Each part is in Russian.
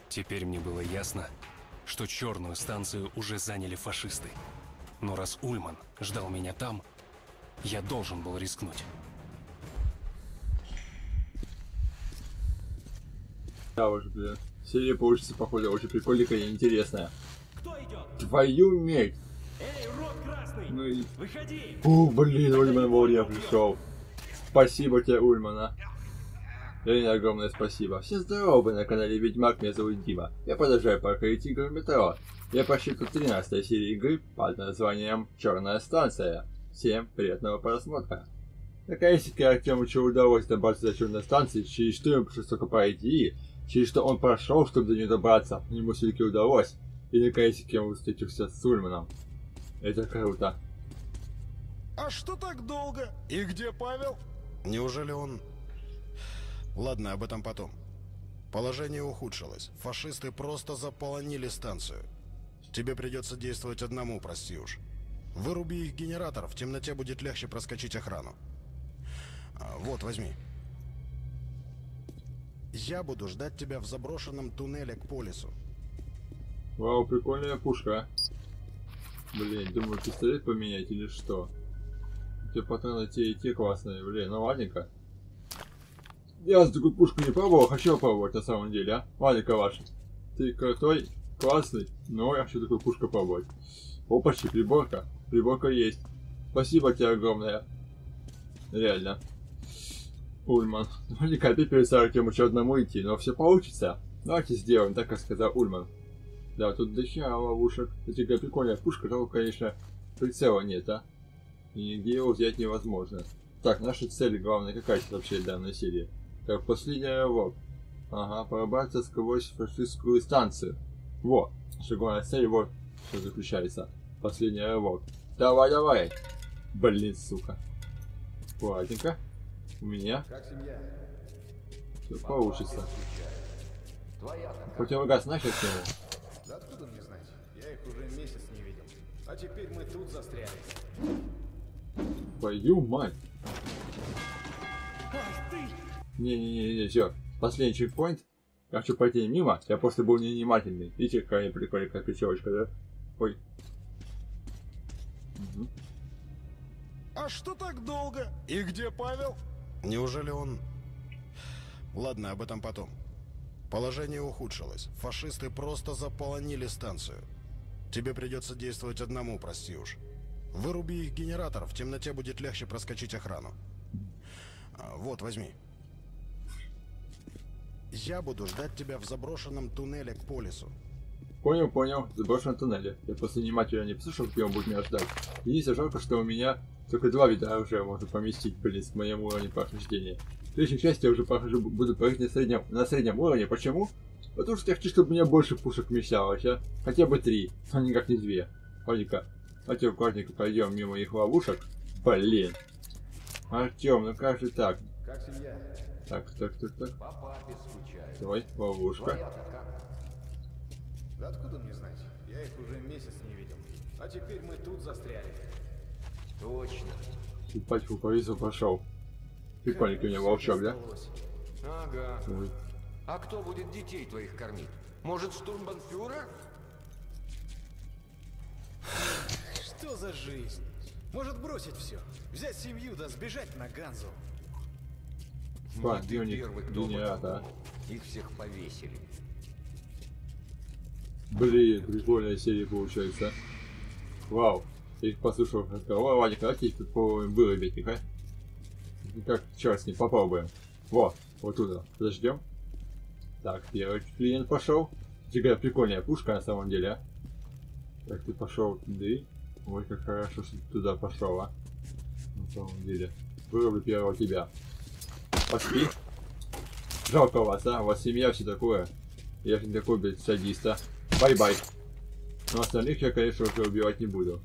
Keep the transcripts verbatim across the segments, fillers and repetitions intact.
Теперь мне было ясно, что черную станцию уже заняли фашисты. Но раз Ульман ждал меня там, я должен был рискнуть. Да уж, блин. Серия получится, походу, очень прикольненькая и интересная. Кто идет? Твою медь! Эй, рот красный! Ну и... Выходи! О, блин, Ульман вовремя пришел. Спасибо тебе, Ульмана. Реально огромное спасибо. Все здоровы на канале Ведьмак, меня зовут Дима. Я продолжаю проходить игру метро. Я почти тут тринадцатой серии игры под названием Черная станция. Всем приятного просмотра. Наконец-таки Артему что удалось добраться до Черной станции, через что ему пришлось только пройти, через что он прошел, чтобы до нее добраться. Ему все-таки удалось. И наконец-таки он встретился с Ульманом. Это круто. А что так долго? И где Павел? Неужели он... Ладно, об этом потом. Положение ухудшилось. Фашисты просто заполонили станцию. Тебе придется действовать одному, прости уж. Выруби их генератор, в темноте будет легче проскочить охрану. А, вот, возьми. Я буду ждать тебя в заброшенном туннеле к полису. Вау, прикольная пушка. Блин, думаю, пистолет поменять или что? Те патроны те и те классные, блин, ну ладненько. Я за такую пушку не пробовал, хочу попробовать на самом деле, а? Ладненько ваш. Ты крутой, классный, но я хочу такую пушку пробовать. Опачи, приборка. Приборка есть. Спасибо тебе огромное. Реально. Ульман. Наверняка опять перед Артему еще одному идти, но все получится. Давайте сделаем так, как сказал Ульман. Да, тут дохера ловушек. Это такая прикольная пушка, только, конечно, прицела нет, а? И нигде его взять невозможно. Так, наша цель главная какая сейчас вообще в данной серии? Так, последний рывок. Ага, пробраться сквозь фашистскую станцию. Вот, наша главная цель, вот что заключается. Последний рывок. Давай, давай. Блин, сука. Ладненько. У меня. Как семья? Все получится. Твоя-то Противогаз нахер к нему. Да откуда мне знать? Я их уже месяц не видел. А теперь мы тут застряли. Твою мать. Ах ты! Не-не-не, все. Последний чекпоинт. Я хочу пойти мимо, я просто был невнимательный. Видите, какая прикольная причевочка, да? Ой. Угу. А что так долго? И где Павел? Неужели он... Ладно, об этом потом. Положение ухудшилось. Фашисты просто заполонили станцию. Тебе придется действовать одному, прости уж. Выруби их генератор, в темноте будет легче проскочить охрану. А, вот, возьми. Я буду ждать тебя в заброшенном туннеле к полису. Понял, понял. В заброшенном туннеле. Я просто внимательно не послушал, где он будет меня ждать. Единственное, жалко, что у меня только два вида оружия можно поместить, блин, с моим уровнем прохождения. В следующей части я уже прохожу, буду проходить на среднем, на среднем уровне. Почему? Потому что я хочу, чтобы у меня больше пушек вмещалось, а? Хотя бы три, а никак не две. Ладненько. Давайте аккуратненько пойдем мимо их ловушек. Блин. Артем, ну как же так? Как семья? Так, так, так, так. По папе скучаю. Давай, ловушка. Твоя-то как? Да откуда мне знать? Я их уже месяц не видел. А теперь мы тут застряли. Точно. И пачку повесил, пошел. Прикольненький у меня волчок, да? Ага. Ой. А кто будет детей твоих кормить? Может, штурмбанфюрер? Что за жизнь? Может бросить все, взять семью да сбежать на Ганзу. Ба, Не ты дневник первый, кто гениата. подумал. Их всех повесили. Блин, прикольная серия получается. Вау. Я их послушал разговор. Ладно, давайте их тут попробуем вырубить их, а? Как черт с ним, попробуем. Во, вот туда. Подождем. Так, первый клиент пошел. Такая прикольная пушка на самом деле, а? Так, ты пошел туда. Ой, как хорошо, что ты туда пошел, а? На самом деле. Вырублю первого тебя. Пошли. Жалко вас, а? У вас семья, все такое. Я же не такой, блядь, садист, а? Бай-бай. Но остальных я, конечно, уже убивать не буду.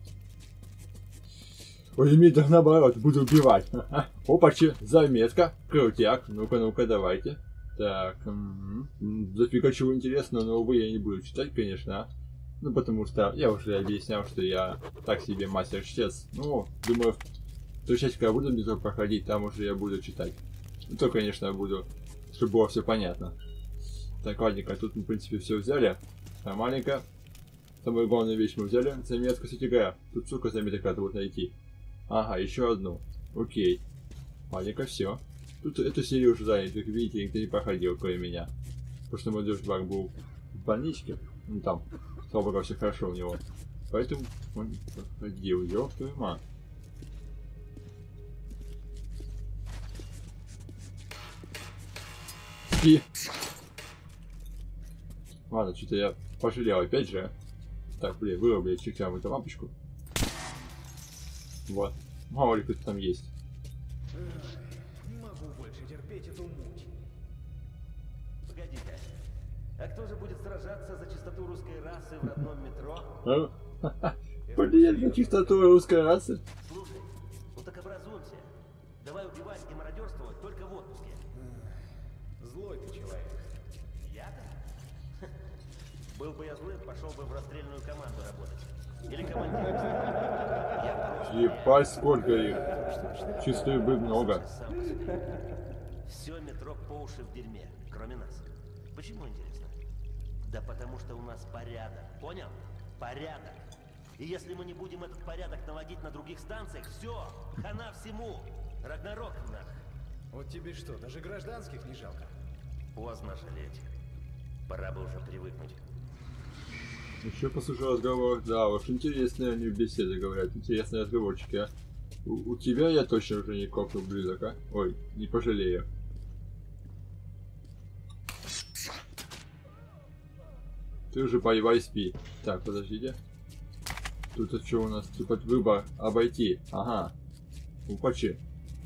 Ой, имеет наоборот, буду убивать. Опачи, заметка, крутяк. Ну-ка, ну-ка, давайте. Так, зафига чего интересного, но, увы, я не буду читать, конечно, а? Ну, потому что я уже объяснял, что я так себе мастер-чтец. Ну, думаю, ту часть, когда буду где-то проходить, там уже я буду читать. Ну, то, конечно, буду, чтобы было все понятно. Так, ладненько, тут мы, в принципе, все взяли. Нормальненько. Самую главную вещь мы взяли. Заметка, кстати говоря. Тут, сука, заметок надо будет найти. Ага, еще одну. Окей. Ладненько, все. Тут эту серию уже заняли, как видите, никто не проходил, кроме меня. Потому что мой душбак был в больничке. Ну там, слава богу, все хорошо у него. Поэтому он проходил. Ёб твою мать. Спи. Ладно, что-то я пожалел опять же. Так, блин, вырубили чекаем эту лампочку. Вот. Мало ли кто там есть. Не могу больше терпеть эту муть. Погоди-ка. А кто же будет сражаться за чистоту русской расы в родном метро? Блин, за чистоту русской расы. Слушай, ну так образуемся. Давай убивать и мародерствовать только в отпуске. Злой ты человек. Я-то? Был бы я злым, пошел бы в расстрельную команду работать. Или командиром. Я просто... Ебать, сколько их. Чувствую бы много. Все метро по уши в дерьме, кроме нас. Почему, интересно? Да потому что у нас порядок. Понял? Порядок. И если мы не будем этот порядок наводить на других станциях, все, хана всему. Рагнарок нах. Вот тебе что, даже гражданских не жалко? Поздно жалеть. Пора бы уже привыкнуть. Еще послушал разговор. Да, уж интересные они в беседе говорят. Интересные разговорчики, а. У, у тебя я точно уже не копнул близок, а? Ой, не пожалею. Ты уже поевай, спи. Так, подождите. Тут это что у нас? Типа выбор обойти. Ага. Упачи.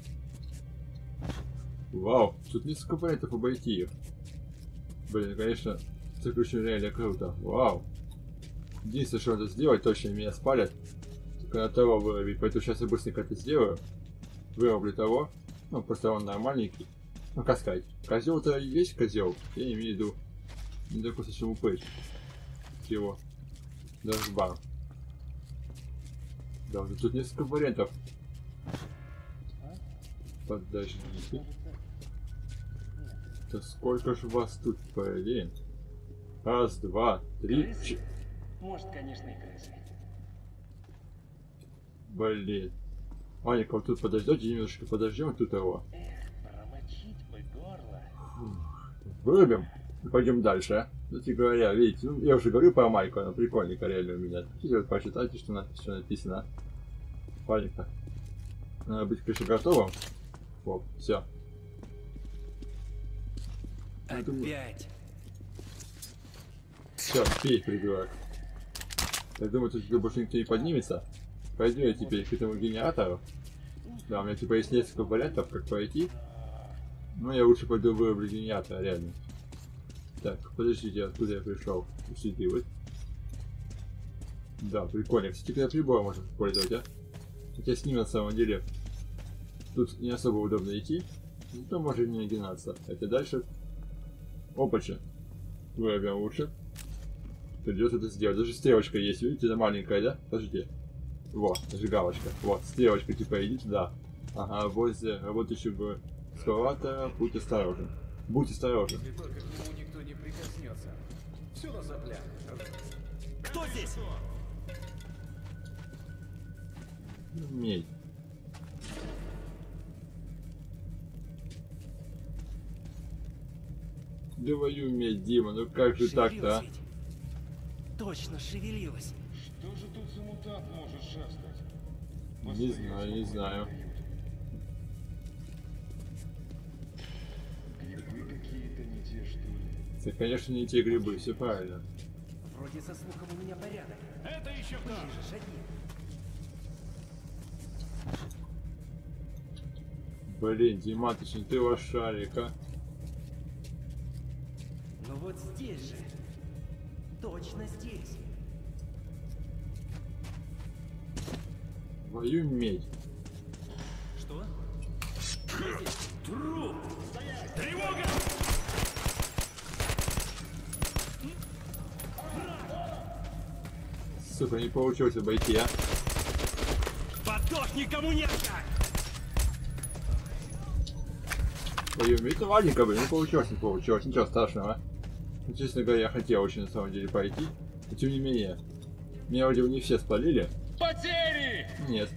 Вау, тут несколько вариантов обойти их. Блин, конечно, это очень реально круто. Вау. Единственное, что надо сделать, точно меня спалят. Только на того вырубить. Поэтому сейчас я быстренько это сделаю. Вырублю того. Ну, просто он нормальненький. Ну, как сказать. Козел-то и есть козел. Я не имею в виду. Не такой совсем упырь. Его. Даже бар. Да, тут несколько вариантов. Подождите. Да сколько же вас тут, блин? Раз, два, три, четыре. Может, конечно, и крысы. Блин. Аника, вот тут подождете, немножко подождем, тут его. Эх, промочить бы горло. Вырубим и пойдем дальше, а? Кстати говоря, видите, ну, я уже говорю про майку, она прикольненькая реально у меня. Хотите вот почитайте, что, на, что написано. Паника. Надо быть, конечно, готовым. Вот, все. Опять. Все, спи, придурок. Я думаю, тут больше никто не поднимется. Пойду я теперь к этому генератору. Да, у меня типа есть несколько вариантов, как пройти. Но я лучше пойду вырублю генератор, реально. Так, подождите, откуда я пришел? Сюда вот. Да, прикольно. Кстати, когда прибор можно использовать, а? Хотя с ним на самом деле тут не особо удобно идти. Ну, то может не генаться. Хотя дальше. Опача. Вырубим лучше. Придется это сделать. Даже стрелочка есть, видите, она маленькая, да? Подождите. Вот, зажигалочка. Вот, стрелочка типа идите, да. Ага, возле работающего экскаватора, будь осторожен. Будь осторожен. Если только к нему никто не прикоснется. Все на соплях. Кто здесь? Медь. Твою медь, Дима, ну как же так-то, а? Ведь. Точно шевелилась. Что же тут за мутант может шастать? Не знаю, не знаю. Грибы какие-то не те, что ли? Это, конечно, не те грибы, все правильно. Вроде со слухом у меня порядок. Это еще кто? Ближе шаги. Блин, Дима, точно ты лошарик, а? Ну вот здесь же. Точно здесь. Твою медь. Что? Труп! Тревога! Сука, не получилось обойти, а? Подохни, коммуняка! Твою медь, ну ладненько, блин, не получилось, не получилось, ничего страшного. Честно говоря, я хотел очень на самом деле пойти, но тем не менее, меня вроде бы не все спалили. Потери! Нет.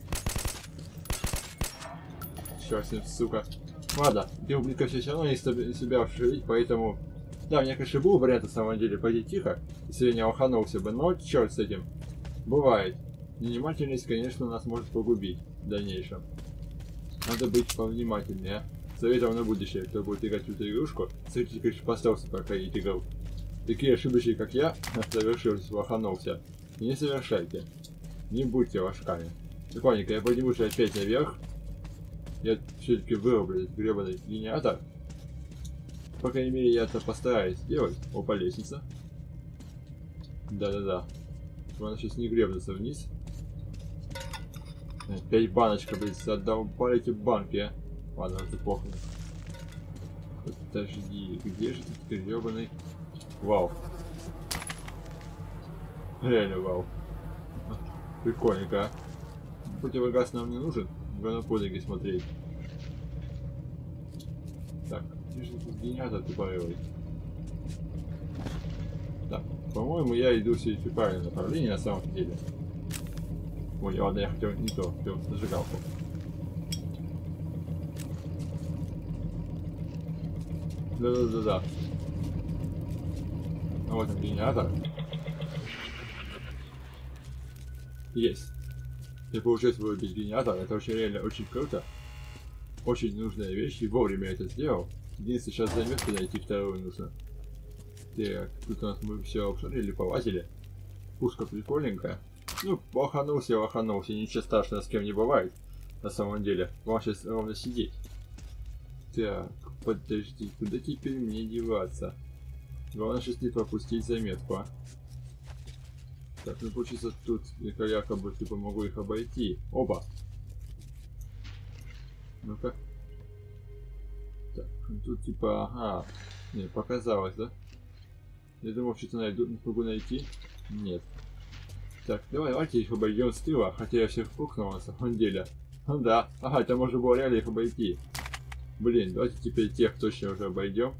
Черт с ним, сука. Ладно, дублика все равно не себя вшивить, поэтому... Да, у меня, конечно, был вариант на самом деле пойти тихо, если я не оханулся бы, но черт с этим. Бывает. Невнимательность, конечно, нас может погубить в дальнейшем. Надо быть повнимательнее. Советом на будущее, кто будет играть в эту игрушку, советуйте, конечно, поставься, пока не играл. Такие ошибочки, как я, совершился, оханулся. Не совершайте. Не будьте ложками. Так, ладненько, я поднимусь опять наверх. Я все-таки вырублю этот гребаный генератор. По крайней мере, я это постараюсь сделать. Опа, лестница. Да-да-да. Она сейчас не гребнется вниз. Опять баночка, блядь, отдолбали эти банки, а. Ладно, это плохо. Подожди, где же этот гребаный... Вау. Реально вау. Прикольненько, а. Противогаз нам не нужен. Надо на подвиги смотреть. Так, где же тут генератор тупорылый? Так, по-моему, я иду все в правильное направление на самом деле. Ой, ладно, я хотел не то, хотел зажигалку. Да-да-да-да. А вот он генератор. Есть. Я получилось вырубить генератор, это очень реально очень круто. Очень нужная вещь, и вовремя это сделал. Единственное, сейчас заметку найти вторую нужно. Так, тут у нас мы все обшарили, полазили. Пушка прикольненькая. Ну, лоханулся, лоханулся, ничего страшного с кем не бывает. На самом деле, вам сейчас ровно сидеть. Так, подожди, куда теперь мне деваться? Главное сейчас не пропустить заметку, а. Так, ну получится тут я якобы типа могу их обойти. Оба. Ну-ка. Так, ну тут типа, ага. Не, показалось, да? Я думал, что-то найду, могу найти. Нет. Так, давай, давайте их обойдем с тыла, хотя я всех пукнул на самом деле. Ну да, ага, это можно было реально их обойти. Блин, давайте теперь тех точно уже обойдем.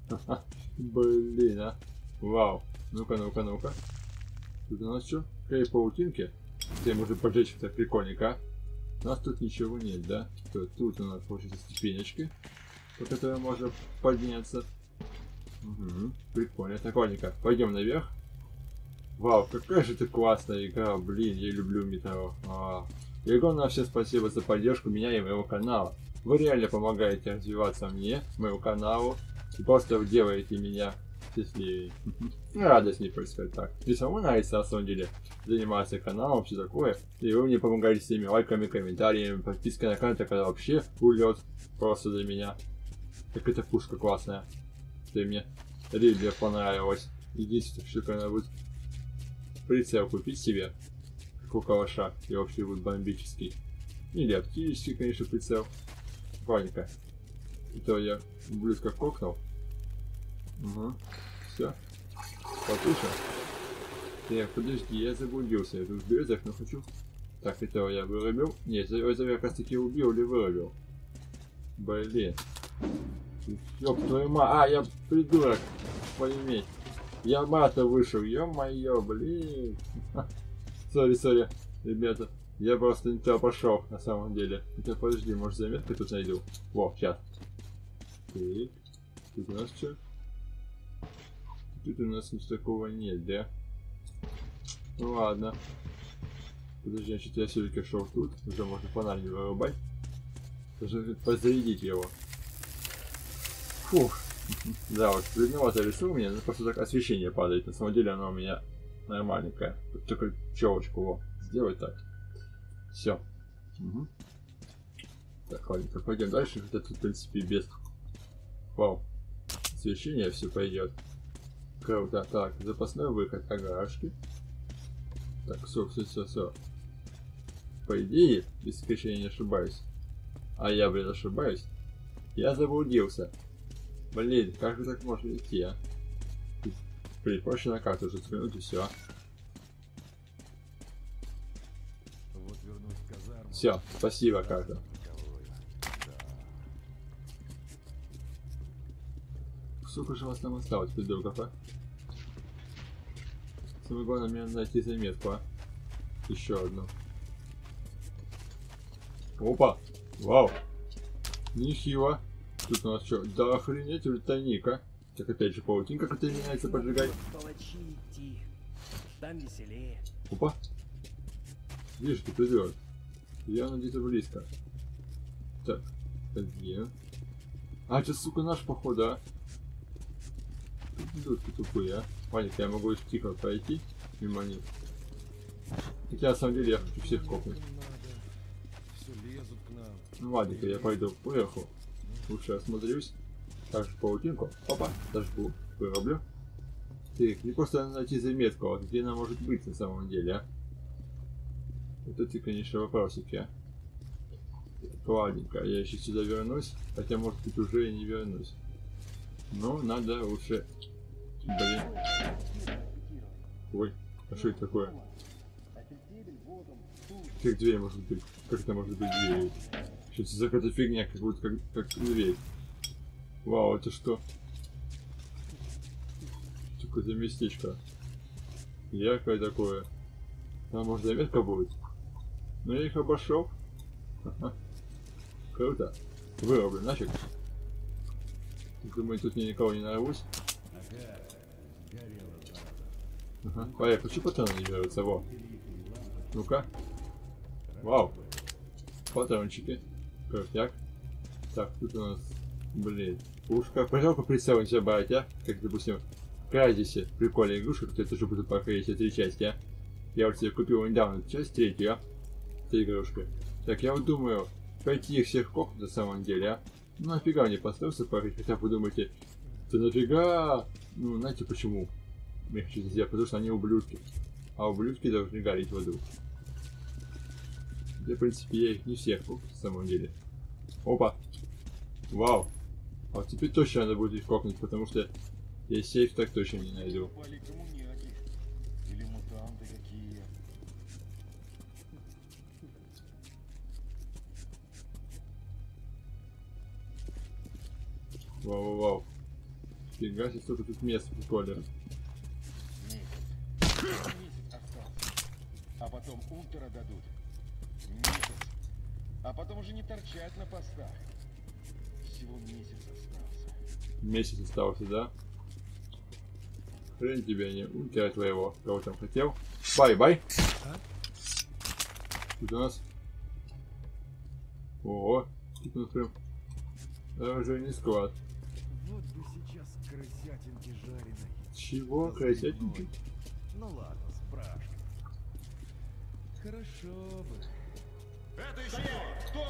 Блин, а. Вау. Ну-ка, ну-ка, ну-ка. Тут у нас что? Какие паутинки? Ты можем поджечь, это прикольненько, а? У нас тут ничего нет, да? Тут, тут у нас получится ступенечки, по которым можно подняться. Угу, прикольно. Так, ладненько, пойдем наверх. Вау, какая же это классная игра, блин, я люблю метро. А. И огромное всем спасибо за поддержку меня и моего канала. Вы реально помогаете развиваться мне, моему каналу, и просто делаете меня счастливее. Радость не происходит так. И самому нравится на самом деле заниматься каналом, все такое. И вы мне помогаете всеми лайками, комментариями, подпиской на канал, это вообще улет просто для меня. Так эта пушка классная. Ты мне реально понравилась. Единственное, что она будет прицел купить себе, как у калаша, и вообще будет бомбический. Или оптический, конечно, прицел. Ладненько. Это я близко кокнул. Угу. Все. Потушим. Так, подожди, я заблудился. Я тут в березах, но хочу. Так, этого я вырубил. Нет, этого я как раз таки убил или вырубил. Блин. Ёб твою мать. А, я придурок. Поиметь. Я мата вышел. Ё-моё, блин. Сори, сори, ребята. Я просто не туда пошел, на самом деле. Хотя, подожди, может заметку тут найду. Во, сейчас. Так. Тут у нас что? Тут у нас ничего такого нет, да? Ну ладно. Подожди, значит я все-таки шел тут. Уже можно фонарь не вырубать. Даже подзарядить его. Фух. Да, вот бледновато рисую у меня, но просто так освещение падает. На самом деле оно у меня нормальненькое. Только челочку его сделать так. Все. Угу. Так, ладно, пойдем дальше. Это тут, в принципе, без. Вау. Освещение все пойдет. Круто. Так, запасной выход огарашки. Так, все, все, все, все. По идее, если, конечно, я не ошибаюсь. А я, блин, ошибаюсь. Я заблудился. Блин, как же так можно идти, а? Блин, проще на карту уже взглянуть и все. Все, спасибо, карта. сколько же у вас там осталось, придурков, а? Самое главное мне найти заметку, а? Еще одну. Опа! Вау! Нехило. Тут у нас что? Да охренеть, уже тайник, а? Так опять же паутинка, как это меняется, поджигай. Палачи идти. Там веселее. Опа! Видишь, ты придет. Явно где-то близко. Так, один. А, это, сука, наш, походу, а? Дудки тупые, а? Ваник, я могу их тихо пройти мимо них. Хотя, на самом деле, я хочу всех копнуть. Все лезут к нам. Ну, ладненько, я пойду поверху. Лучше осмотрюсь. Также паутинку. Опа, зажгу. Вырублю. Так, не просто надо найти заметку, а вот где она может быть на самом деле, а? Вот эти, конечно, вопросики, а. Так, ладненько, я еще сюда вернусь. Хотя, может быть, уже и не вернусь. Но надо лучше... Блин. Ой, а что это такое? Как дверь может быть? Как это может быть дверь? Что-то за какая-то фигня, как будто как, как дверь. Вау, это что? Какое-то местечко. Яркое такое. Там может заметка будет. Но я их обошел. Ага. Круто. Вырублю нафиг. Думаю, тут я никого не нарвусь. Ага. Поехали, что патроны не берутся? Во. Ну-ка. Вау. Патрончики. Крутяк. Так, тут у нас, блин, пушка. Пожалуйста, прицелимся, братья. Как, допустим, в Crysis прикольная игрушка, которая тоже будет проходить все три части, а. Я вот себе купил недавно часть третью, а. Этой игрушки. Так, я вот думаю, пойти их всех копнуть на самом деле, а. Ну нафига мне поставился парень, хотя вы думаете, ты нафига? Ну, знаете почему? Я хочу это сделать, потому что они ублюдки. А ублюдки должны гореть в аду. Да, в принципе, я их не всех копну, на самом деле. Опа! Вау! А вот теперь точно надо будет их копнуть, потому что я сейф так точно не найду. Или мутанты какие. Вау-вау-вау. Фига себе, сколько тут мест прикольно. Месяц. Месяц остался. А потом ультра дадут. Месяц. А потом уже не торчать на постах. Всего месяц остался. Месяц остался, да? Хрен тебя не ультра твоего. Кого там хотел? Бай-бай. Тут у нас... Ого. Тут у нас прям... Оружейный склад. Вот бы сейчас крысятинки жареной. Чего? Крысятинки? Ну ладно, спрашивай. Хорошо бы. Это еще кто?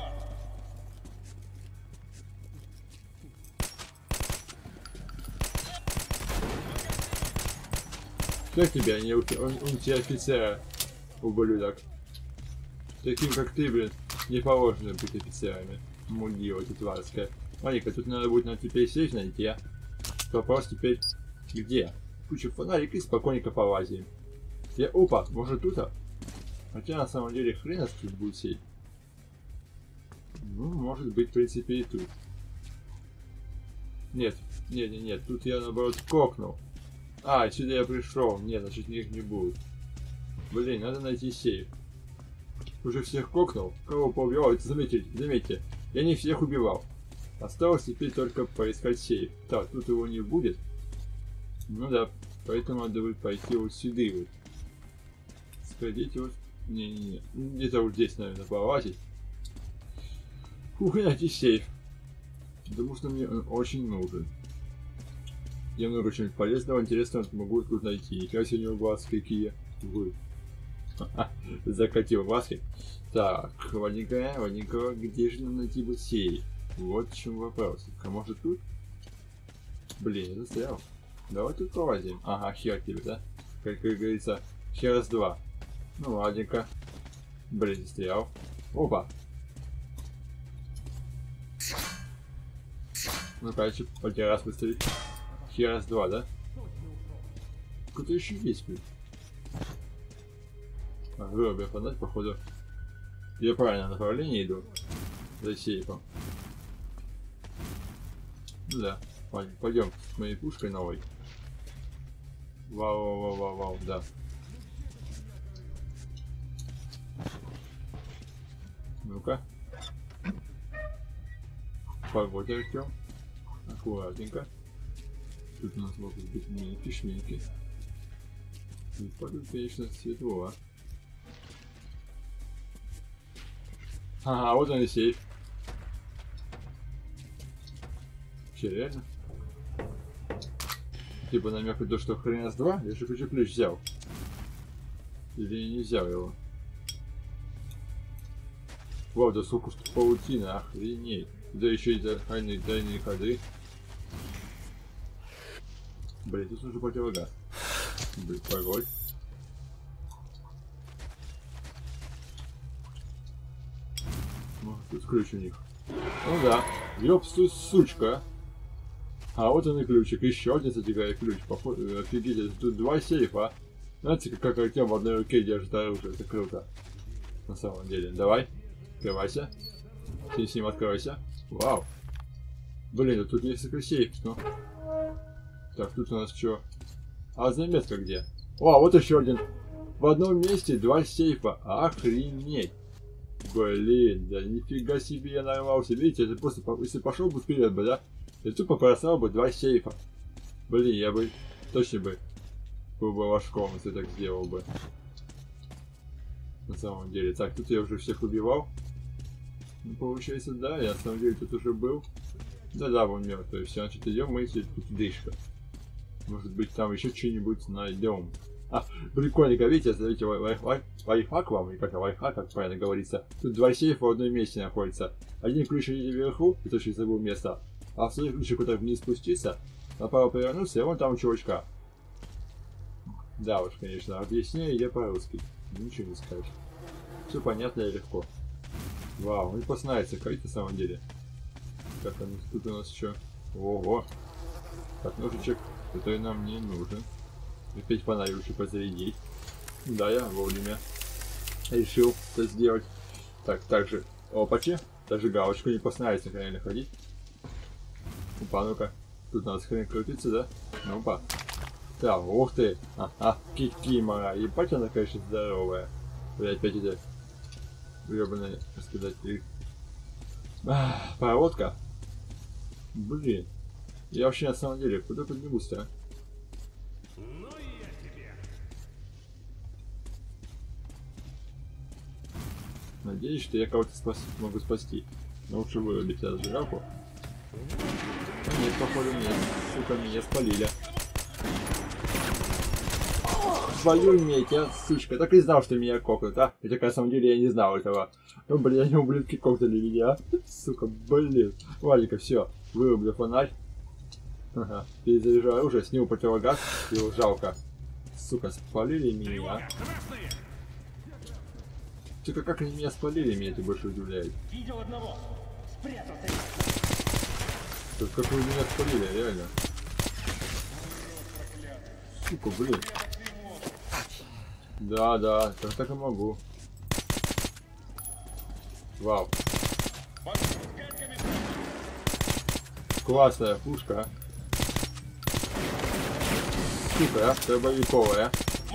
Как тебя, не ульти... он, он тебе офицера, ублюдок. Таким как ты, блин, не положено быть офицерами. Мудила эта тварская. Смотри-ка, тут надо будет на теперь сейф найти, а? Вопрос теперь, где? Куча фонарик и спокойненько полазим. Я, опа, может тут, а? Хотя на самом деле хрена тут будет сейф. Ну, может быть, в принципе, и тут. Нет, нет, нет, нет, тут я наоборот кокнул. А, сюда я пришел. Нет, значит их не будет. Блин, надо найти сейф. Уже всех кокнул. Кого поубивал? Это заметьте, заметьте. Я не всех убивал. Осталось теперь только поискать сейф. Так, тут его не будет. Ну да, поэтому надо будет пойти вот сюда вот. Сходить вот. Не-не-не. Где-то вот здесь, наверное, полазить. Фух, и найти сейф. Потому что мне он очень нужен. Я много чего-нибудь полезного, интересного могу тут найти. И как у него глазки какие. Закатил глазки. Так, ладненько, ладненько, где же нам найти бы сейф? Вот в чем вопрос. А может тут? Блин, я застрял. Давай тут полазим. Ага, хер тебе, да? Как, как говорится, хер раз два. Ну ладненько. Блин, застрял. Опа. Ну короче, один раз быстрее. Хер раз два, да? Кто-то еще есть, блин. А, выруби фонарь, походу. Я правильно направление иду. За сейфом. Ну да. Ладно, пойдем с моей пушкой новой. Вау, вау, вау, вау, вау, да. Ну-ка. Погода, Артем. Аккуратненько. Тут у нас могут быть минки, шминки. И падают, конечно, светло. Ага, вот он и сейф. Че, реально? Типа намек на то, что хрен с два, я же хочу ключ взял. Или не взял его. Вау, да сколько что паутина, охренеть. Да еще и тайные, тайные ходы. Блин, тут уже противогаз. Блин, погодь. Может, тут ключ у них. Ну да, ёпсту, сучка. А вот он и ключик. Еще один затягает ключ. Походу, офигеть, тут два сейфа. Знаете, как Артем в одной руке держит оружие. Это круто. На самом деле. Давай. Открывайся. Сим-сим, откройся. Вау. Блин, тут несколько сейфов, ну. Так, тут у нас что? А заметка где? О, вот еще один. В одном месте два сейфа. Охренеть. Блин, да нифига себе я нарвался. Видите, это просто, если пошел бы вперед бы, да? Я тупо бросал бы два сейфа. Блин, я бы точно бы был бы ложком, если так сделал бы. На самом деле. Так, тут я уже всех убивал. Ну, получается, да, я на самом деле тут уже был. Да-да, вон мертвый. Все, значит, идем мы тут дышка. Может быть, там еще что-нибудь найдем. А, прикольненько, видите, смотрите, лайфхак вам, и как лайфхак, как правильно говорится. Тут два сейфа в одном месте находятся. Один ключ идет вверху, это очень забыл место. А второй ключ, куда вниз спуститься, направо повернуться, и вон там у чувачка. Да уж, конечно, объясняю я по-русски. Ничего не скажешь. Все понятно и легко. Вау, он познается, как на самом деле. Так, а тут у нас еще. Ого! Так, ножичек, который нам не нужен. Опять фонарь лучше позарядить. Да, я вовремя решил это сделать. Так, также. Опачи. Даже галочку не познается, реально ходить. Опа, ну-ка. Тут у нас хрен крутится, да? Ну-па. Так, ух ты! Ага, кикимора. Ебать она, конечно, здоровая. Бля, опять это гребаная, так сказать, и... Ах, проводка. Блин. Я вообще на самом деле куда поднимусь-то, а? Ну и я тебе. Надеюсь, что я кого-то спас... могу спасти. Но лучше вырубить эту зажигалку. Нет, походу нет. Сука, меня спалили. Твою медь, я, сучка, так и знал, что меня кокнут, а? Хотя, на самом деле, я не знал этого. Ну, блин, они ублюдки кокнули меня, а? Сука, блин. Ладненько, все, вырублю фонарь. Ага, перезаряжаю оружие, сниму противогаз, его жалко. Сука, спалили меня. Только как они меня спалили, меня это больше удивляет. Видел одного. Спрятался. Тут как вы меня спалили, реально. Сука, блин. Да, да, так, так и могу. Вау. Классная пушка. Сука, а? Боевиковая.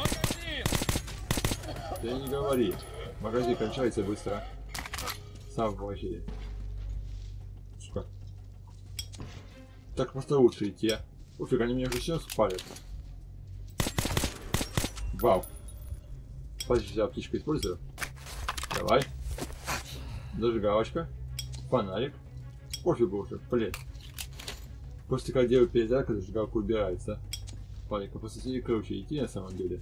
Ты не говори. Магазин кончается быстро. Сам в очередь. Сука. Так просто лучше идти, а. Уфиг, они меня уже все спалят. Вау. Пальчик аптечку использую. Давай. Зажигалочка. Фонарик. Пофигу уже, блин. После когда делаю перезарядку, зажигалка убирается. Ладненько, после сидеть круче идти на самом деле.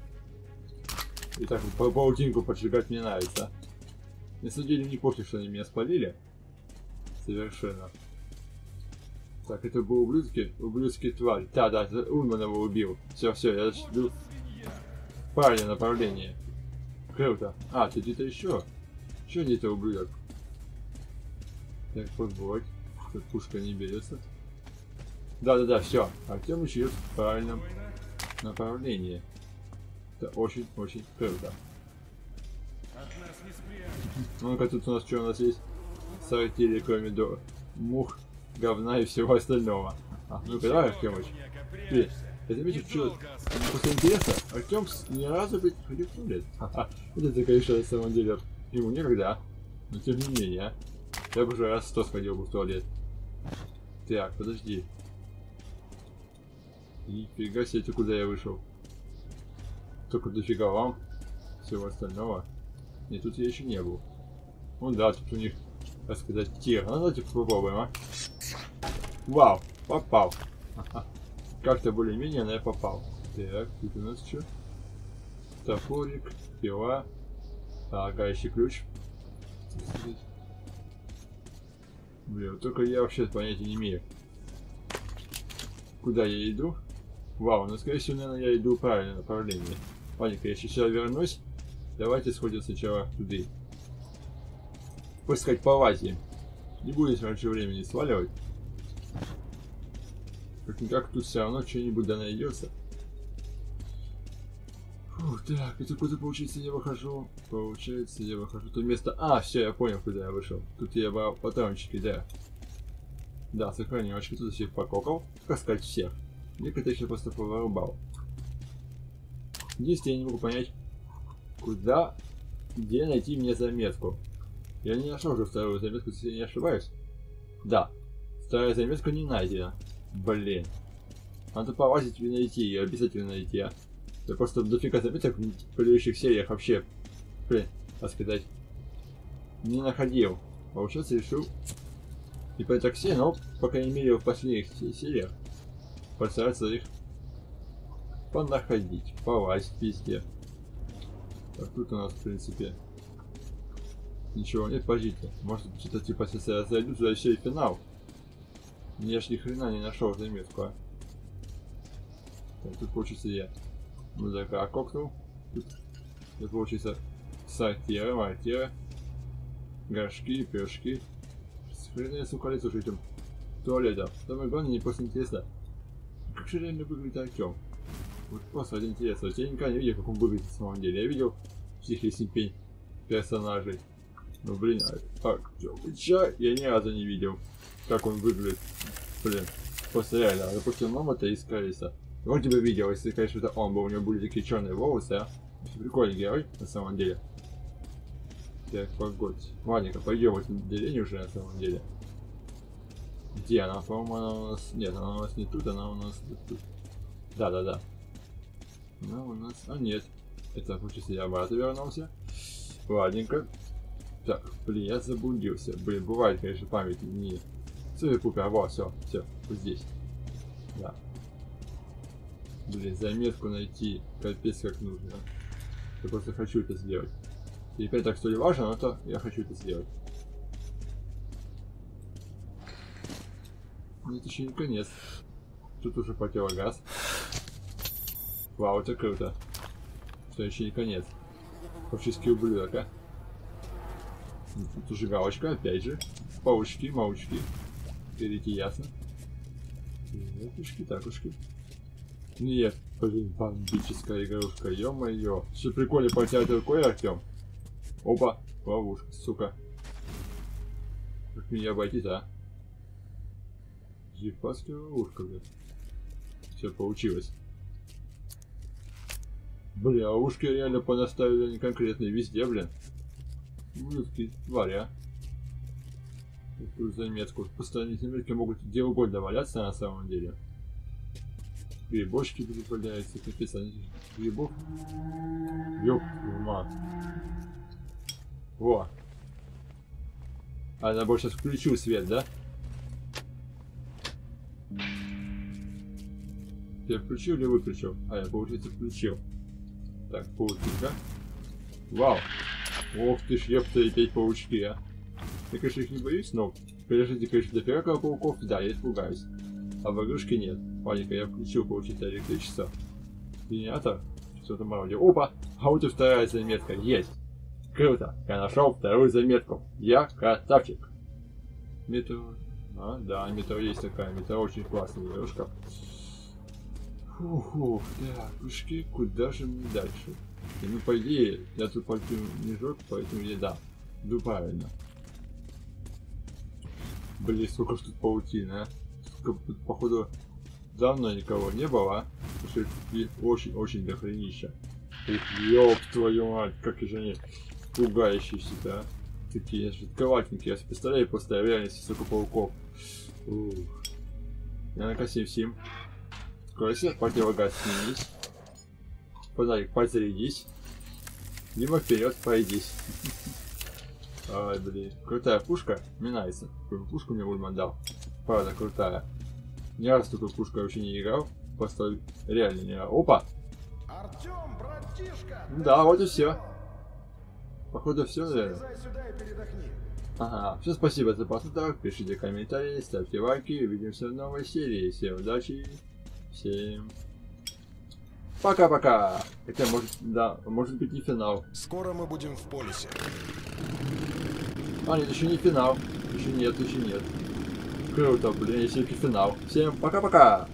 И так по паутинку поджигать мне нравится. На самом деле не пофиг, что они меня спалили. Совершенно. Так, это был ублюдки, ублюдский тварь. Да, да, Ульман его убил. Все, все, я жду. Правильное направление. Круто. А, тут где-то еще. Еще где-то ублюдок. Так, подборь. Тут пушка не берется. Да-да-да, все. Артем идет в правильном направлении. Это очень-очень круто. Ну-ка, тут у нас что у нас есть? Сортири, кроме до мух, говна и всего остального. А, ну-ка, давай, Артемыч. Блин, я заметил, что после интереса Артем ни разу, блядь, не ходил в туалет. Ха-ха. Это, конечно, на самом деле, ему некогда, но тем не менее. Я бы уже раз сто сходил бы в туалет. Так, подожди. Нифига себе, куда я вышел. Только дофига вам всего остального. И тут я еще не был. Ну да, тут у них, так сказать, тир. Ну давайте попробуем, а. Вау, попал. Как-то более-менее, но я попал. Так, тут у нас что? Топорик, пила. Ага, еще ключ. Блин, вот только я вообще понятия не имею. Куда я иду? Вау, ну скорее всего, наверное, я иду в правильное направление. Ладненько, я сейчас вернусь. Давайте сходим сначала туда. Пусть сказать, полазим. Не будет раньше времени сваливать. Как-никак тут все равно что-нибудь да найдется. Фух, так, это куда получается я выхожу? Получается я выхожу. Тут место... А, все, я понял, куда я вышел. Тут я брал патрончики, да. Да, сохранёчки, тут всех пококал. Как сказать, всех. Некоторых я просто повырубал. Единственное, я не могу понять, куда, где найти мне заметку. Я не нашел уже вторую заметку, если я не ошибаюсь. Да, вторая заметка не найдена. Блин. Надо полазить и найти ее, обязательно найти, а. Я просто дофига заметок в предыдущих сериях вообще, блин, так сказать, не находил. Получается, решил и по такси, но, по крайней мере, в последних сериях постараться их понаходить, полазить везде. Так, тут у нас, в принципе, ничего нет, подождите. Может, что-то типа, если я зайду туда еще и финал. Я ж ни хрена не нашел заметку, а. Так, тут получится я. Ну так, а кокнул. Тут, тут получится сортиры, мортиры, горшки, пирожки. Хрена я, сука, лезу этим туалетом. Самое главное, мне просто интересно, как же реально выглядит Артем. Вот просто один интересно. Я никогда не видел, как он выглядит на самом деле. Я видел всех если пень персонажей. Ну блин, Артемыча я ни разу не видел, как он выглядит. Блин, просто реально. Допустим, мама-то из Криса. Он тебя видел, если, конечно, это он был, у него были такие черные волосы, а? Прикольный герой, на самом деле. Так, погодь. Ладненько, пойдем в это деревню уже, на самом деле. Где она? По-моему, она у нас... Нет, она у нас не тут, она у нас тут. Да-да-да. Она у нас... А, нет. Это, получится, я обратно вернулся. Ладненько. Так, блин, я заблудился. Блин, бывает, конечно, память не... Супер-пупер, вот, все, все, вот здесь. Да. Блин, заметку найти, капец как нужно. Я просто хочу это сделать. И опять так, что ли важно, но то я хочу это сделать. Но это еще не конец. Тут уже противогаз. Вау, это круто. Что еще не конец. Фашистский ублюдок, а? Тут уже галочка, опять же. Паучки, маучки. Перейти ясно. Такушки, такушки. Нет, блин, бомбическая игрушка, ё-моё. Все прикольно потянуть рукой, Артем. Опа, ловушка, сука. Как меня обойти, а? Ебаская ловушка, блин. Все получилось. Бля, ловушки реально понаставили они конкретные везде, блин. Ублюдки, твари, а. Тут заметку. Постоянные заметки могут где угодно валяться на самом деле. Грибочки будут валяются, капец, они грибов. Ёп, ума. Во. А я больше сейчас включу свет, да? Я включил или выключил? А, я, получается, включил. Так, паутинка. Вау. Ох ты ж, ёпта, и опять паучки, а. Я, конечно, их не боюсь, но... Прежде, конечно, до первого пауков, да, я испугаюсь. А в игрушке нет. Ладненько, я включил, получится, электричество. Генератор. Что-то вроде. Опа! А вот и вторая заметка. Есть! Круто! Я нашел вторую заметку. Я красавчик. Метро. А, да, метро есть такая. Метро очень классная игрушка. Фух, так, пушки, куда же мне дальше? И, ну, по идее, я тут пойду не жёг, поэтому я, да, иду правильно. Блин, сколько ж тут паутины, а? Сколько тут, походу, давно никого не было. Очень-очень дохренища. Ух, ёб твою мать, как же они пугающие-то, а. Такие жидковатенькие. Я себе представляю просто в реальности столько пауков. Ух. Я накосим сим. Скорости, противогаз снизись. Фонарик, подзарядись. Дима, вперед, пройдись. Ай, блин. Крутая пушка. Мне нравится. Какую пушку мне Ульман дал. Правда, крутая. Ни раз такой пушкой вообще не играл. Просто реально не играл. Опа! Артём, братишка! Да, вот и все. Походу все, наверное. Залезай сюда и передохни. Ага. Всем спасибо за просмотр. Пишите комментарии, ставьте лайки. Увидимся в новой серии. Всем удачи. Всем пока-пока. Хотя, может, да, может быть не финал. Скоро мы будем в полисе. А, нет, еще не финал. Еще нет, еще нет. Круто, блин, если это финал. Всем пока-пока.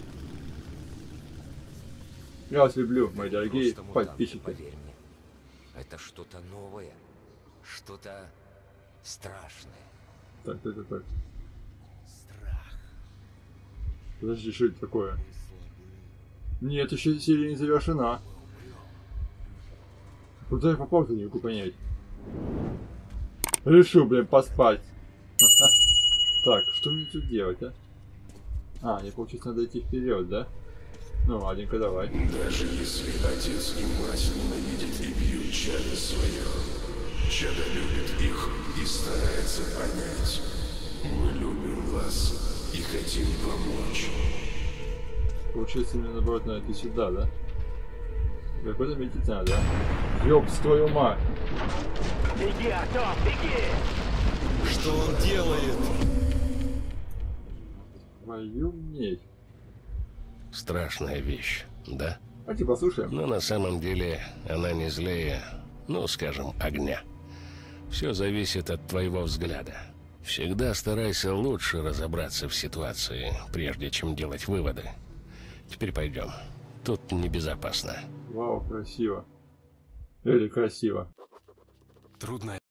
Я вас люблю, мои дорогие подписчики. Поверь мне, это что-то новое, что-то страшное. Так, так, так, так. Страх. Подожди, что это такое? Нет, еще серия не завершена. Куда я попал-то, не могу понять. Решу, блин, поспать. Так, что мне тут делать, а? А, мне получается надо идти вперед, да? Ну ладненько, давай. Даже если отец и мать ненавидят и бьют чадо своих, чадо любит их и старается понять. Мы любим вас и хотим помочь. Получается, мне наоборот надо идти сюда, да? Какой-то метить надо, да? Ёпс, твою мать! Беги, Артём, беги! Что он делает? Твою медь. Страшная вещь, да? Давайте послушаем. Но на самом деле она не злее, ну, скажем, огня. Все зависит от твоего взгляда. Всегда старайся лучше разобраться в ситуации, прежде чем делать выводы. Теперь пойдем. Тут небезопасно. Вау, красиво. Или красиво. Трудно